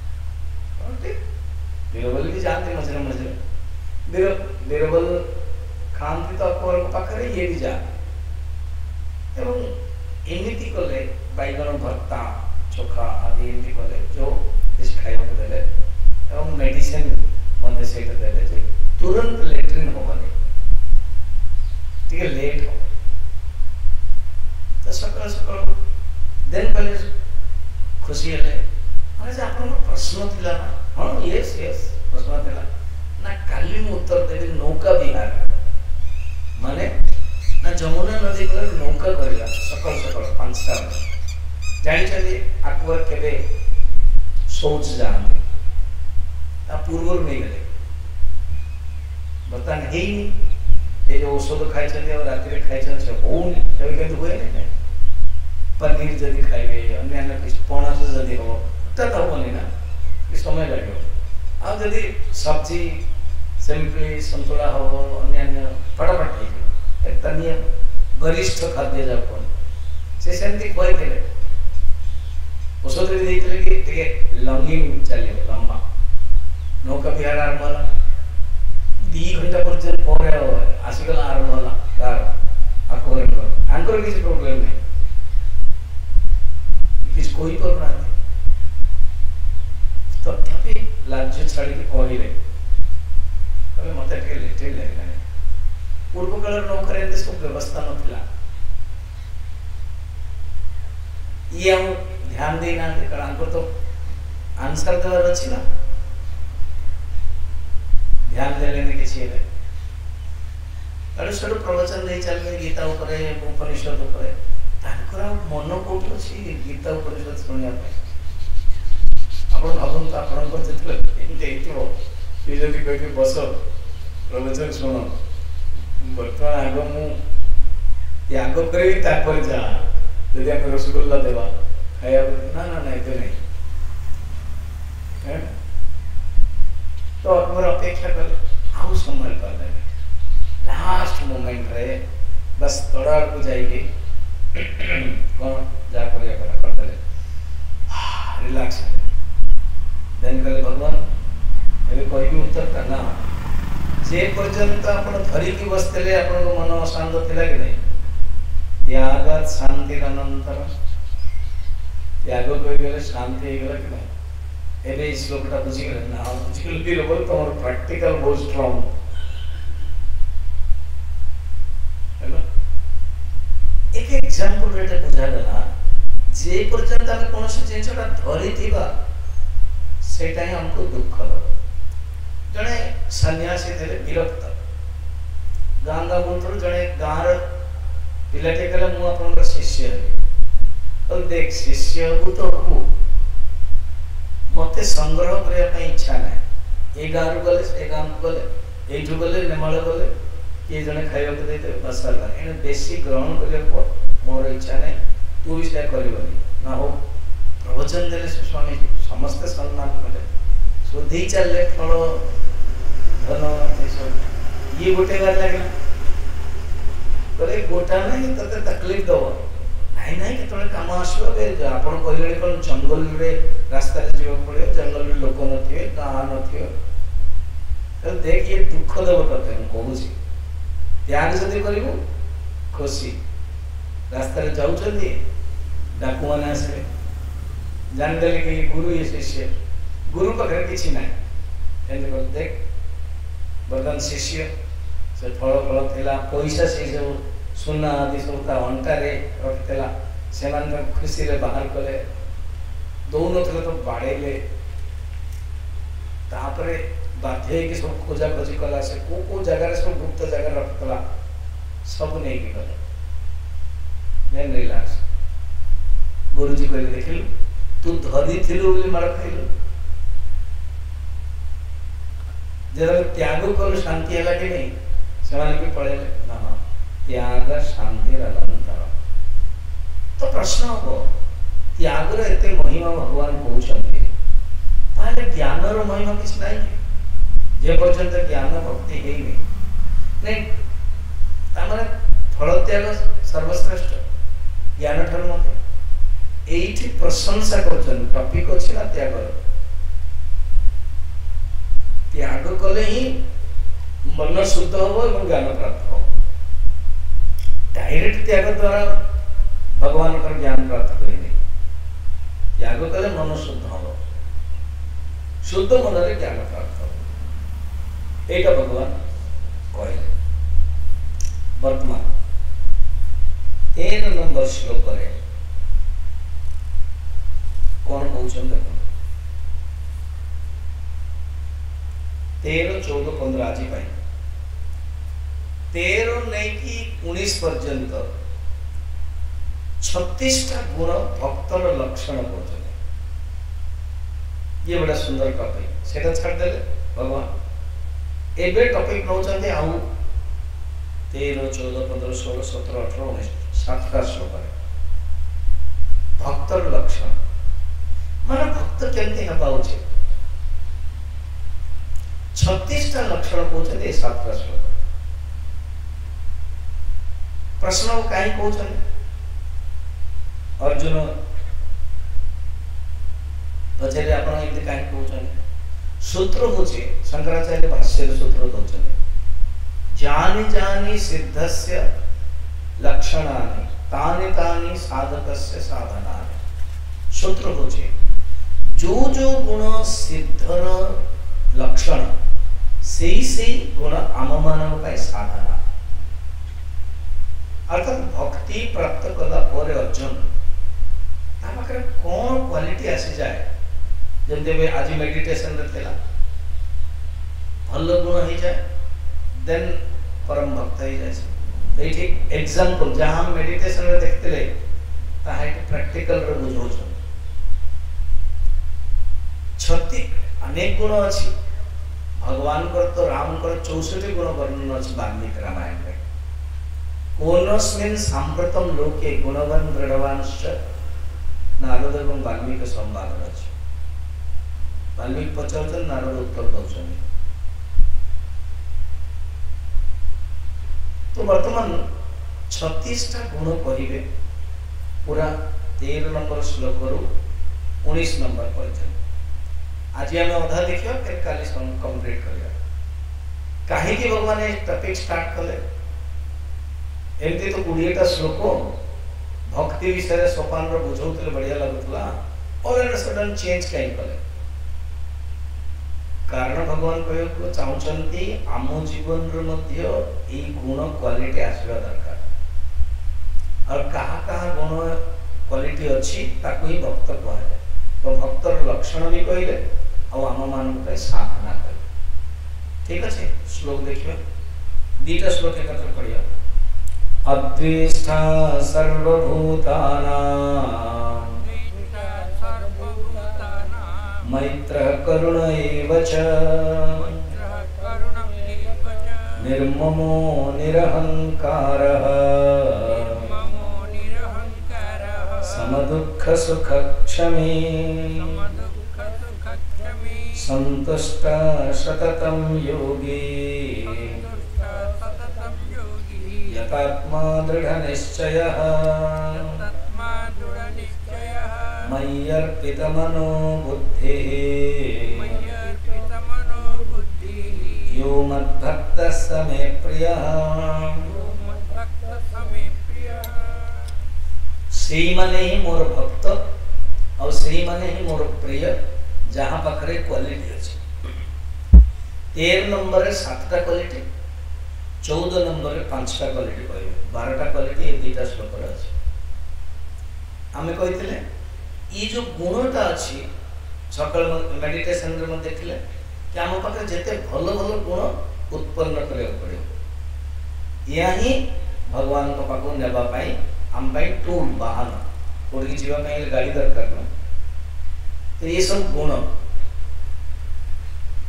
बीरबल भी जानते मझे मझे बीरबल खाती तो अकबर पाखे ये भी जाने एवं एमती कले बैगन भर्ता चोखा आदि एमती कले जो डिश खाइबा देले एवं मेडिसिन मने सेट देले जे तुरंत लेट्रिन होबनी ठीक है लेट हो तो सकाळ सकाळ देन पहले खुशी हेले अरे जे आपन प्रश्न थिला ना हां यस यस प्रश्न थिला ना काली मु उत्तर देबी नौका विहार माने ना जमुना नदी पर नौका करला सकाळ सकाळ 5टा जानि चली अकबर केबे सोच जान ता पूर्व नहीं गले बता नहीं ये जो औषध खाई चले और रात रे खाई चले हो तबे के हुए नहीं पनीर जदी खाइबे अन्य अन्य कुछ पणा से जदी हो त होबनी ना कि समय लागो आ जदी सब्जी सिंपली संतुला हो अन्य अन्य फटाफट ठीक है तनिय वरिष्ठ खाद्य जापन से सेमती कोई केले औषध भी देइतले कि टिके लंगिंग चलियो लंबा नौका विहार आरंभ होला 2 घंटा पर्यंत परे आसीगला आरंभ होला कार अकबर आंकर किसी प्रॉब्लम नहीं किस कोई पर ना तथापि राज्य छाड़ी के कहले कहले मते टिके लेटे लागला पूर्व काल नौकर एते सब व्यवस्था नथिला ये हम ध्यान देना कारण को तो आंसर देवर अछि ना ध्यान दे लेने के चाहिए अरे सब प्रवचन दे चलबे गीता ऊपर उपनिषद ऊपर ताकर मन कोठी अछि गीता उपनिषद सुनिया पे आपण भाबन तो आपण को जतले एते एतिबो ये जदी कहि बस प्रवचन सुनो वर्तमान आगो मु त्याग करी तापर जा यदि हम रसगुल्ला देवा खाया ना ना नहीं तो नहीं है तो अकबर अपेक्षा कर आउ समय कर दे लास्ट मोमेंट रहे बस तोड़ा को जाएगी कौन जा कर दे रिलैक्स देन कले भगवान एबे कोई भी उत्तर करना जे पर्यंत आपण धरी की बसतेले आपण मन शांत थिला कि नहीं त्यागत शांति अनंतर त्याग कोई गेले शांति हे गेला कि नहीं एबे इस श्लोकटा बुझी गेले ना बुझी गेले भी लोग तोर प्रैक्टिकल बहुत स्ट्रांग हेलो एक एग्जांपल रेटे बुझा गला जे पर्यंत हम कोनोसी जिंसटा धरी थिबा सेटा ही हमको दुख दो जने सन्यासी थे विरक्त गांगा मंत्र जने गार पिलाटे कला मु आपन शिष्य है और देख शिष्य को तो को मते संग्रह करे पे इच्छा नै ए गार गले ए गाम गले ए जो गले नेमाळ गले के जने खाइबा को देते बसला एने बेसी ग्रहण करे को मोर इच्छा नै तू भी से करबनी ना हो प्रवचन देले स्वामी समस्त सम्मान करे सुधी चले थोड़ो धन ये गोटे बार लागला करे गोटा नहीं तते तकलीफ दो नहीं नहीं के तोरे काम आसो बे आपण कहले कोन जंगल रे रास्ता रे जीव पड़े जंगल रे लोक नथिए गां नथिए तो देख ये दुख देव तते हम कहू छी त्याग जदी करिवो खुशी रास्ता रे जाउ चली डाकू माने आसे जान देले कि गुरु ये शिष्य गुरु पकड़ किछि नै एंड कर देख बदन शिष्य से फल फल थिला पैसा से जो सुना आदि सब अंटा रे रखितला सेमान खुशी रे बाहर कले दोनों थले तो बाड़ेले तापरे बाध्य के सब खोजा खोजी कला से को जगह रे सब गुप्त जगह रखतला सब नहीं की कला देन रिलैक्स गुरुजी कहले देखिलु तू धरी थिलु बोली मार खाइलु जरा त्याग कल शांति है कि नहीं सेमान के पड़े ना त्याग शांतिर अनंतर। तो प्रश्न हम त्यागर एते महिमा भगवान कहते ताले ज्ञानर महिमा किछ नहीं जे पर्यंत ज्ञान भक्ति है नहीं तामने फल त्याग सर्वश्रेष्ठ ज्ञान ठार मते एठी प्रशंसा करछन टॉपिक अछि ना त्यागर त्याग कले ही मन शुद्ध हो और ज्ञान प्राप्त हो। डायरेक्ट त्याग द्वारा भगवान का ज्ञान प्राप्त हुए नहीं त्याग कले मन शुद्ध हो शुद्ध मन रे ज्ञान प्राप्त हो एटा भगवान कहले। वर्तमान 13 नंबर श्लोक रे कौन कहउछन देखो 13, 14, 15 आज पाई 13 नहीं कि 19 पर्यंत 36टा गुण भक्तर लक्षण कहते ये बड़ा सुंदर टॉपिक सेटा छाड़ देले भगवान एबे टॉपिक नौचंते आउ 13, 14, 15, 16, 17, 18, 19 7टा श्लोक है भक्तर लक्षण माने भक्त केमते हेबा उचित 36टा लक्षण कहते 7टा श्लोक प्रश्न कहीं कहते अर्जुन पचरे आपण एमते कहीं कहते सूत्र होचे शंकराचार्य भाष्य सूत्र दउछन जानि जानि सिद्धस्य लक्षणानि तानि तानि साधकस्य साधनानि सूत्र होचे जो जो गुण सिद्धर लक्षण से गुण आम मानव का साधना अर्थात भक्ति प्राप्त कला पर अर्जुन तापाखरे कौन क्वालिटी आसी जाए जब आज मेडिटेशन रे थिला भल गुण हो जाए देन परम भक्त हो जाए एठी एग्जांपल जहां हम मेडिटेशन रे देखतेले ताहा प्रैक्टिकल रे बुझौछन 36 अनेक गुण अछि भगवान कर तो राम कर 64 गुण वर्णन अछि वाल्मीकि रामायण में कोनस्मिन् सांप्रतम लोके गुणवान दृढ़वांश्च नारद एवं वाल्मीकि संवाद अछि वाल्मीकि पचाउछन नारद उत्तर दउछन। तो वर्तमान 36टा गुण कहिबे पूरा 13 नंबर श्लोक रु 19 नंबर पर्यंत आज आम अधा देखिए फिर काली कंप्लीट करिया कहीं कि भगवान ये टॉपिक स्टार्ट कले एमती तो 20टा श्लोक भक्ति विषय सोपान रो बुझौतले बढ़िया लागुतला और एन सडन चेंज कहीं कले कारण भगवान कहयो को चाहउचंती आम जीवन रो मध्य ए गुण क्वालिटी आसीबा दरकार और कहा कहा गुण क्वालिटी अछि ताको ही भक्त कहै तो भक्तर लक्षण भी कहले और आम मान को साधना कर ठीक अच्छे श्लोक देखिए 2टा श्लोक एकत्र पढ़िया अद्वेष्टा सर्वभूतानां मैत्रः करुण एव च निर्ममो निरहंकारः समदुःख सुख क्षमी संतुष्टा सततं योगी यतात्मा दृढ़ निश्चयः मय्यर्पित मनो बुद्धिः यो मद्भक्तः स मे प्रियः सेई माने ही मोर भक्त और सेई माने ही मोर प्रिय जहां पाखरे क्वालिटी अछि 13 नंबर रे 7टा क्वालिटी 14 नंबर रे 5टा क्वालिटी कहबे 12टा क्वालिटी ए 2टा श्लोक रे अछि हमें कहितले ई जो गुणटा अछि सकल मेडिटेशन रे म देखले कि हम पाखरे जते भलो भलो गुण उत्पन्न करे पड़े यही भगवान को पाखो नेबा पाई हम भाई टूल वाहन कोड़ी जीवा में गाड़ी दरकार ना तो ये सब गुण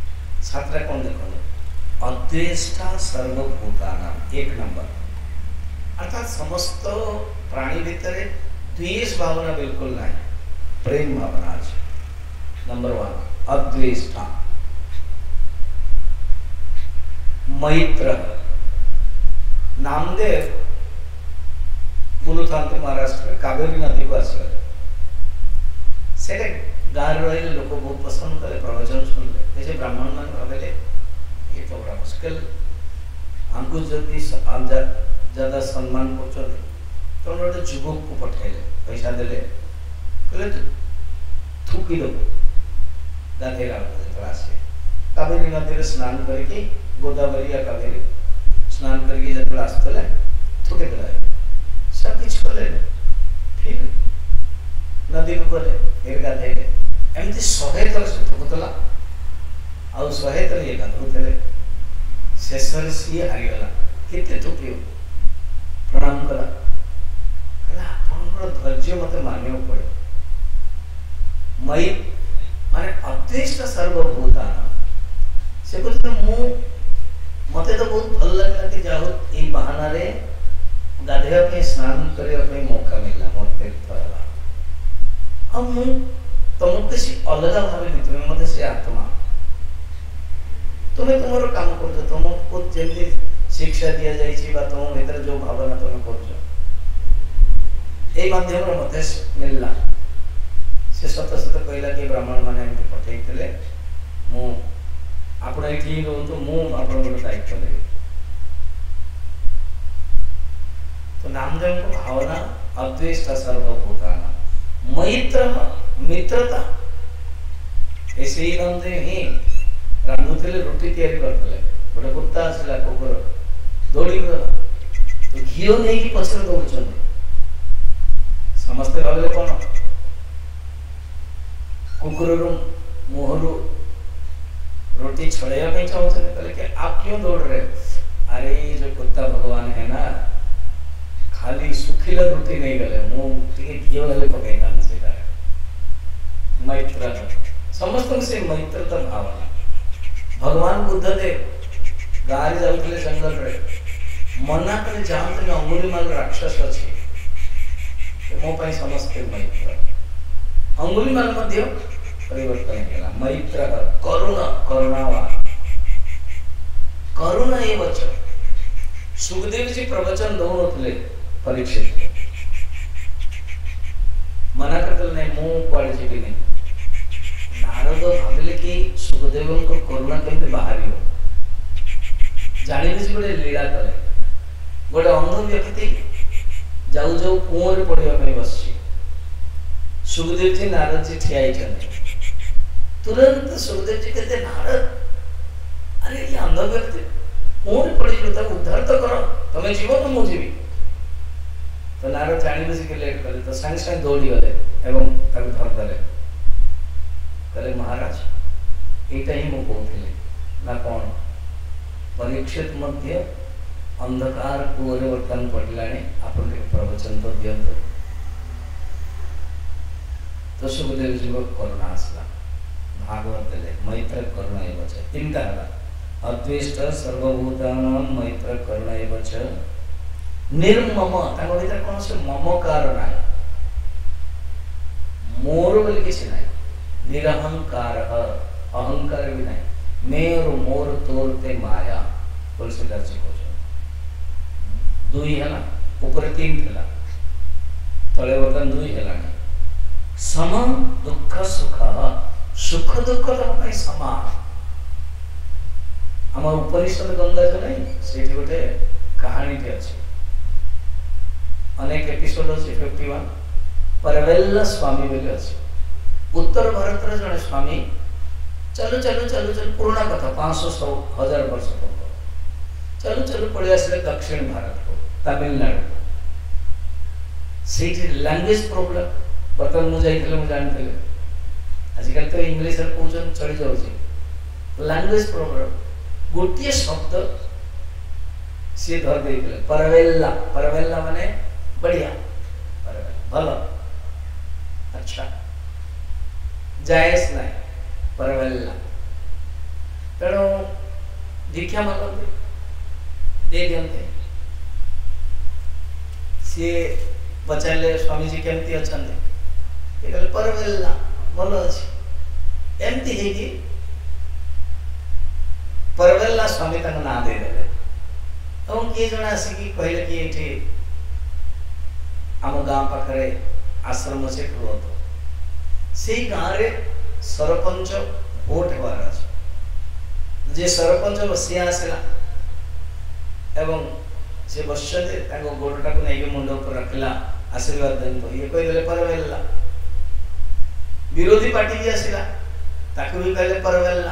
छात्र कौन देखो अद्वेष्टा सर्वभूतानां 1 नंबर अर्थात समस्त प्राणी भितर द्वेष भावना बिल्कुल नहीं, प्रेम भावना अच्छे। नंबर 1 अद्वेष्टा। मैत्र। नामदेव बोलुथांते महाराष्ट्र कावेरी नदी को आसले से गाँव रही लोक बहुत पसंद कले, प्रवचन सुनले। जैसे ब्राह्मण मान भावे ये तो बड़ा मुश्किल, हमको जदि ज्यादा सम्मान कर तो गोटे युवक को पठेले, पैसा देले, कहले थुकी दो गाधेला आसे कावेरी नदी स्नान करके, गोदावरी या कावेरी स्नान करके जो आसला थुके देला, सब किछ कले। फिर नदी को गले, फिर गाधेले, एमती 100 थर से थुकुला आउ 100 थर ये गाधुले। शेष सी हारीगला, केते थुकियो प्रणाम कला, आप धैर्य मत मानिया पड़े। मई माने अद्वेष्ट सर्वभूतान से कहते मत तो बहुत भल लगे कि जाओ ये बहाना रे गाधेवा स्नान करने मौका मिला मोर तीर्थ है। अब मुझे तुमको किसी अलग भाव तुम्हें मत से आत्मा तुम्हें तुम काम कर तुमको जमी शिक्षा दि जाए तुम भीतर जो भावना तुम कर माध्यम मत मिलला। से सत सत कहला कि ब्राह्मण मैंने पठे आप ये रोतु मुझे दायित्व देवी। तो नामदेव को भावना अद्वेष्ट सर्वभूतान। मैत्र मित्रता। ऐसे ही नामदेव ही रांधुले रोटी तैयारी करते गोटे कुत्ता आसला कुकुर दौड़ी गला तो घी नहीं पचर दौड़ समस्ते भाविले कौन कुकुर मुहर रोटी छड़ाइया चाहते कहले कि आप क्यों दौड़ रहे? अरे जो कुत्ता भगवान है ना खाली सुखिला रोटी नहीं गले मुझे घी गले पकई था मैत्र समस्त से मैत्रता भावना। भगवान बुद्धदेव गाड़ी जाऊे जंगल रे मना कर जानते अंगुलीमाल राक्षस अच्छे मो समस्ते मैत्र। अंगुलीमाल परिवर्तन है मैत्र करुणा करुणावान करुणा ये वचन सुखदेव जी प्रवचन दौड़े परीक्षित मना करते नहीं मुझे कड़े जी नहीं। नारद भाविले कि सुखदेव को करुणा केमती बाहर जानी गोटे लीला कले गोटे अंध व्यक्ति जाऊ जाऊ कुओं पढ़ाई बस सुखदेव जी नारद जी ठिया तुरंत सुखदेव जी कहते नारद अरे ये अंध व्यक्ति कुओं पड़ी उद्धार तो करो तुम्हें जीव तो मुझे जीवी। तो नारद जानी बस लेट कले तो सागे सागे दौड़ी गले एवं धरदे कहले महाराज यहाँ ही मुझे कहते ना कौन परीक्षित मध्य अंधकार कुओं बर्तमान पड़ला आप प्रवचन तो दिंतु। तो सुखदेव जी को करुणा आसला भागवत ले मैत्र करुणा एवं तीनटा है अद्वेष्ट सर्वभूतानां मैत्र करुणा एवं निर्मम भीतर कौन से ममकार ना मोर बोली किसी ना निरहंकार अहंकार भी नहीं मेर मोर तोर ते माया तुलसीदास जी को दुई है ना ऊपर 3 थला तले बर्तन 2 है सम दुख सुख सुख दुख तो समान आम उपनिषद गंगा जो नहीं से गोटे कहानी टे अच्छे अनेक एपिसोड अच्छे 51 परवेल्ला स्वामी बोली अच्छे उत्तर भारत रे जने स्वामी चलो चलो चलो चलो पुराना कथा 500-1000 वर्ष पूर्व चलो चलो पड़े आसले दक्षिण भारत को तमिलनाडु से लैंग्वेज प्रोब्लेम बर्तमान मुझे जानते आजिकल तो इंग्लिश कहते चली जाऊँ लैंग्वेज प्रोब्लेम गोटे शब्द सी धर दे परवेल्ला परवेल्ला माने बढ़िया भल अच्छा जायज ना परवेल्ला तेणु दीक्षा मांगते दे दियंते सी पचारे स्वामी जी केमती अच्छा कहले परवेल्ला भल अच्छी एमती है परवेल्ला स्वामी तक ना देदेले और किए जन आसिकी कहले कि ये आम गाँ पाखे आश्रम से रुहत से गाँव में सरपंच भोट हबार अच्छे जे सरपंच बसी आसला एवं से बसते गोड़टा को नहीं मुंड ऊपर रखला आशीर्वाद दिन तो ये कहले परवेल्ला विरोधी पार्टी भी आसला ताकू भी कहले परवेल्ला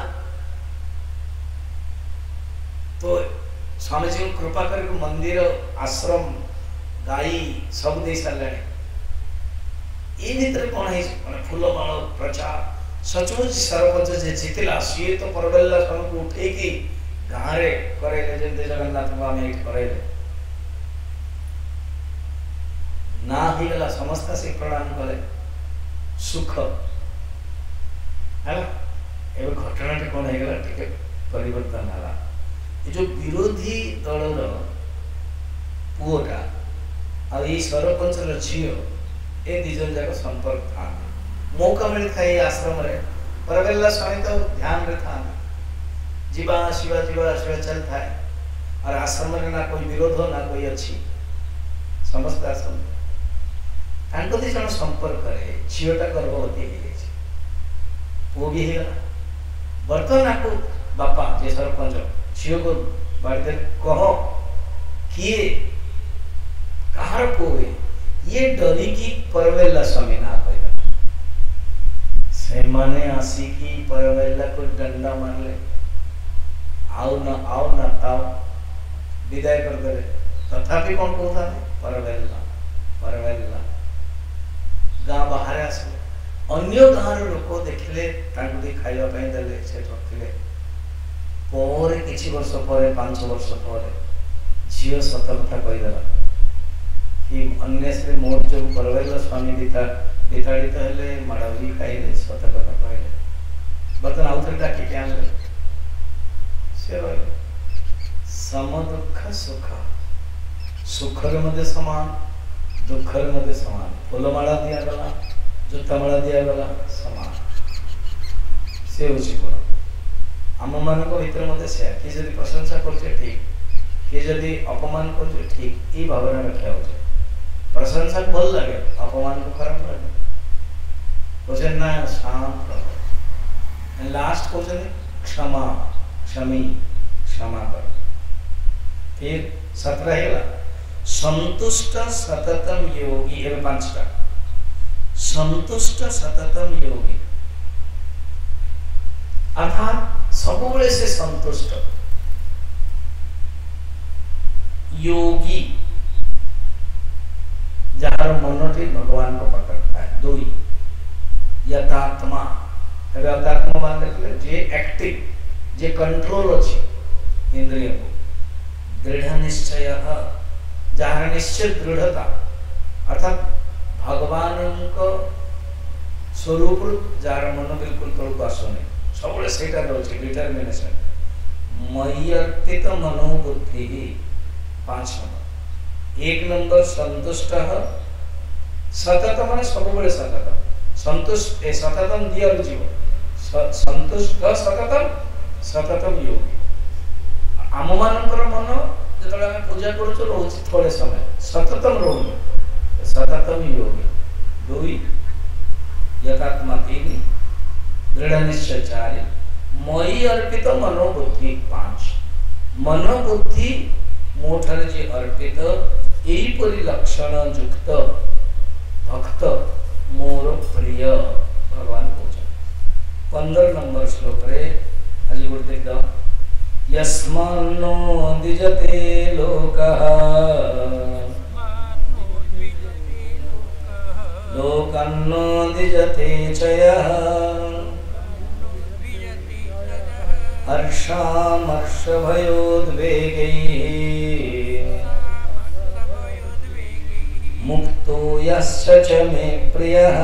तो स्वामी जी कृपा कर मंदिर आश्रम गाई सब दे सारे ये भितर कौन है फूलमाल प्रचार सचमुच सरपंच जे जीतला सी तो परवेल्ला स्वामी को उठे कि गाँव में करे जगन्नाथ को आम ये करे ना ही गला समस्त से प्रणाम कले सुख है ए घटना कौन है गला टिके परिवर्तन हला ये जो विरोधी दल पुओटा आ ये सरपंच रो झियो ए दिजन जाक संपर्क था मौका मिलता है आश्रम रे परवेल्ला स्वामी तो ध्यान रे था जीवा शिवा चलता है और आश्रम रे ना कोई विरोध हो ना कोई अच्छी समस्त आश्रम तांको दी जन संपर्क करे झीटा गर्भवती हो गई पुओ भी है बर्तमान आपको बापा जे सरपंच झील को बाड़ी कह किए कहार पुओ ये डरी की परवेल्ला स्वामी ना कहला से माने आसिकी परवेल्ला को डंडा मारले आओ ना ताओ विदाय कर दे तथापि कौन कहता परवेल्ला परवेल्ला गाँ बाहर आसले अन्य गाँव लोक देखिले खाइबा पई देले से रखिले पर किछि वर्ष पर 5 वर्ष पर झियो सत कथा कहीदेला कि अन्य से मोर जो परवेल्ला स्वामी विताड़ित हेले माड़ा भी खाइले सत कथा कहले बर्तन आउ थे डाकी के आनले से रहे सम दुख सुख सुखर मध्य समान दुखर मध्य समान फूलमाला दिया गला जूतामाला दिया गला समान से होची कोन आम मान भर मत से किए जब प्रशंसा कर ठीक किए जब अपमान कर ठीक ये भावना रखा हो प्रशंसा को भल लगे अपमान को खराब लगे कहे ना शांत रहो लास्ट कहे क्षमा क्षमी क्षमा कर फिर 17 है संतुष्ट सततम योगी एवं 5टा संतुष्ट सततम योगी अर्थात सब से संतुष्ट योगी जार मनटी भगवान को पकड़ता है 2 यथात्मा यथात्मा मान जे एक्टिव जे कंट्रोल अच्छी इंद्रिय को दृढ़ निश्चय जार निश्चय दृढ़ता अर्थात भगवान को स्वरूप जार मन बिल्कुल तौक आसुनी सब से डिटरमिनेशन मयि अर्पित मनोबुद्धि 5 नंबर 1 नंबर संतुष्ट सतत मान सब सतत संतुष्ट सततम दिया जीव संतुष्ट सततम योगी आम मानकर मन जो पूजा कर रोचे थोड़े समय सततम रोनी सततम योगी 2 यथात्मा 3 दृढ़ निश्चय 4 मयि अर्पित मनोबुद्धि 5 मनोबुद्धि मोठर जे अर्पित यहीपरि लक्षण युक्त भक्त मोर प्रिय भगवान कहते 15 नंबर श्लोक रे आज गोटे देख दो यस्मान्नो द्विजते लोकः लोकन्नो द्विजते च यः हर्षामर्षभयोद्वेगैः मुक्तो यस्य च मे प्रियः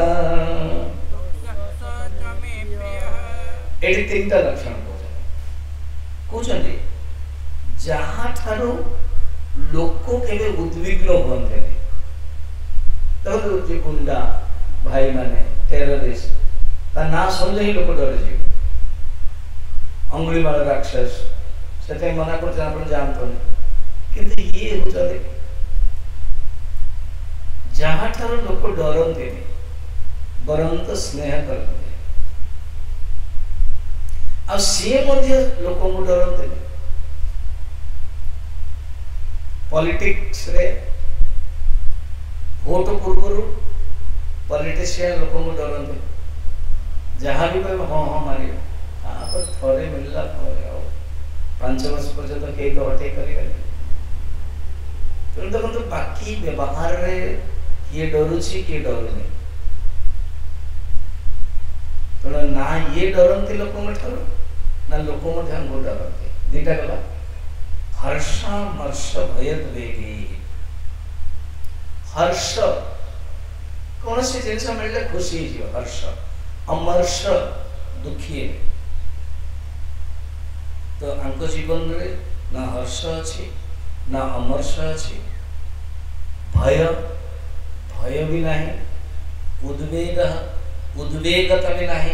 एटी 3टा लक्षण कहते जहाँ ठारू लोक केवे उद्विग्न होते देखो जो गुंडा भाई माने टेररिस्ट ता ना समझे ही लोग डर जीव अंगुलीमाल राक्षस से मना कर आप जानते किंतु ये होते जहाँ ठार लोक डरते बरं तो स्नेह करते आ सी लोक को डरते पॉलिटिक्स रे भोट पूर्व पॉलिटिशियन लोक को डरते जहाँ भी कह हाँ हाँ मार थे मिलला 5 वर्ष पर्यंत कई तो हटे कर देखो बाकी व्यवहार रे किए डरुची किए डरुनी तेणु ना ये डरती लोक ना लोक डरते दीटा गला हर्ष मर्ष भयद्वेगी हर्ष कौन सी जिनस मिलले खुशी हर्ष अमर्ष दुखी तो आंको जीवन रे ना हर्ष अच्छी ना अमर्ष अच्छी भय भय भी नहीं उद्वेग उद्वेगता भी नहीं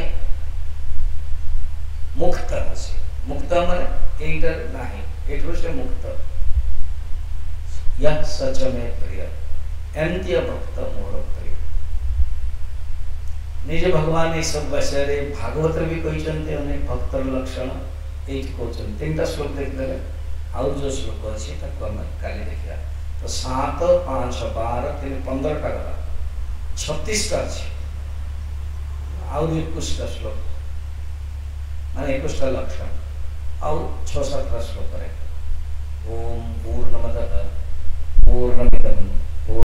मुक्त अच्छी मुक्त माने एटर नहीं एठो से मुक्त यह सच में प्रिय एमती भक्त मोर प्रिय निजे भगवान ये सब विषय भागवत भी कहते अनेक भक्तर लक्षण ये कहते 3टा श्लोक देखते आउ जो श्लोक अच्छे आम काली देखा तो 7 5 12 3 15टा गला 36टा अच्छे आउ 21टा श्लोक माने 21टा लक्षण आउ 6-7टा श्लोक ओम पूर्णमदः पूर्णमिदं